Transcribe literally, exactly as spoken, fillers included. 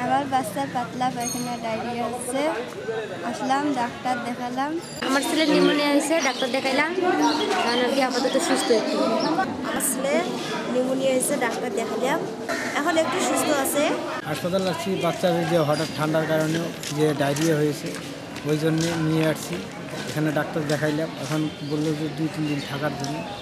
আমার বাচ্চার পাতলা পায়খানা ডায়রিয়া হচ্ছে, আসলাম ডাক্তার দেখালাম। আমার ছেলের নিউমোনিয়া হয়েছে, ডাক্তার দেখাইলাম, কারণ আর কি আপাতত সুস্থ একটু। আমার ছেলে নিউমোনিয়া হয়েছে, ডাক্তার দেখালাম, এখন একটু সুস্থ আছে। হাসপাতাল আসছি বাচ্চার যে হঠাৎ ঠান্ডার কারণে যে ডায়রিয়া হয়েছে ওই জন্যে নিয়ে আসছি, এখানে ডাক্তার দেখাইলাম, এখন বললো যে দুই তিন দিন থাকার জন্য।